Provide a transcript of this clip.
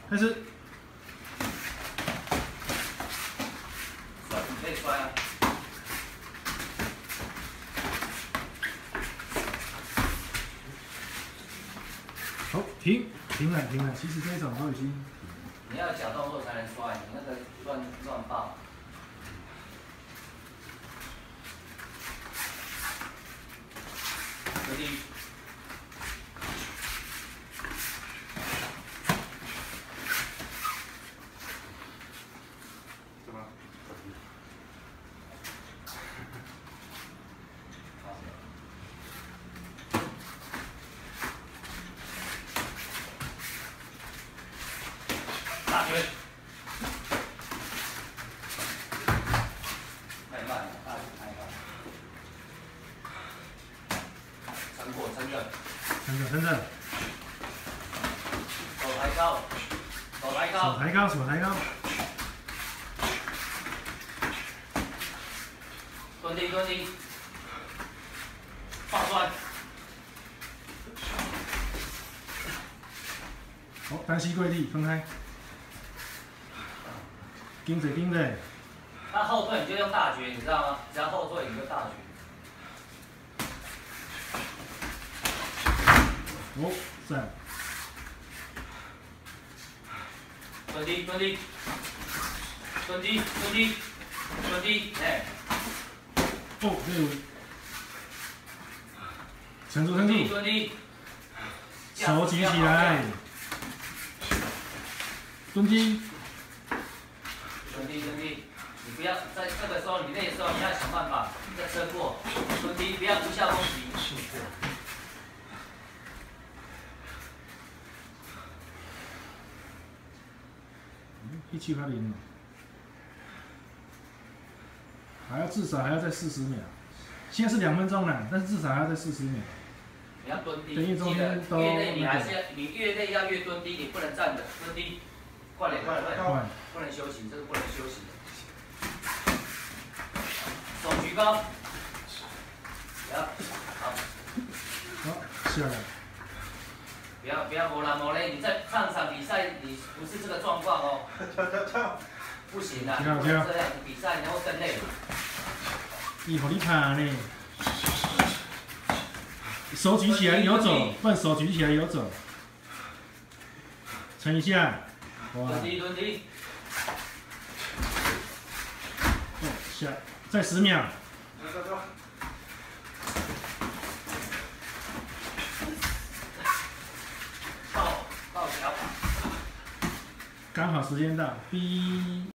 开始。 甩，可以摔啊。 好，停了。其实这一场都已经。 你要假动作才能摔，你那个乱爆。决定。 大拳，太慢了，大拳太慢。撑着。手抬高。 手抬高。 蹲地。放摔。 好，单膝跪地，分开。盯着。 他后退你就用大拳，你知道吗？只要后退你就大拳。 哦，站。 蹲地，哎。 哦，对。撑住。 蹲地。 手举起来。蹲地。你不要在这个时候你累的时候，你要想办法再撑过。蹲地，不要无效攻击。1780，至少还要再40秒。现在是2分钟了，但是至少还要再40秒。 你要蹲低， 等于中间都越累你越累要越蹲低，你不能站着，蹲低，快点，不能休息，这个不能休息。手举高， 好，下来。 不要磨啦磨嘞！你在上场比赛，你不是这个状况哦。不行啊，不能这样比赛，然后更累。 伊互你拍呢，手举起来游走，换手举起来游走，撑一下。 蹲地。 哦，下，再10秒。 抱脚。 刚好时间到，哔。